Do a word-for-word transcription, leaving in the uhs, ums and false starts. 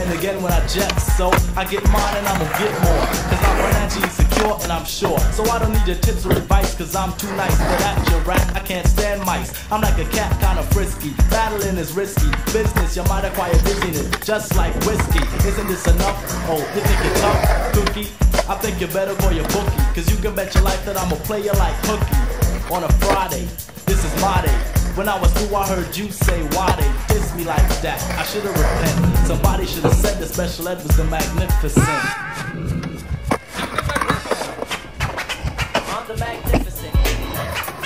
and again when I jet. So I get mine and I'ma get more, cause I'm financially secure and I'm sure. So I don't need your tips or advice, cause I'm too nice for that. You're right, I can't stand mice. I'm like a cat, kinda frisky. Battling is risky business, you might acquire dizziness, just like whiskey. Isn't this enough? Oh, you think you're tough, cookie? I think you better call your bookie, cause you can bet your life that I'm a player like hooky. On a Friday, this is my day. When I was through, I heard you say, why they diss me like that? I should've repented. Somebody should've said the special ed was the magnificent. I'm the magnificent.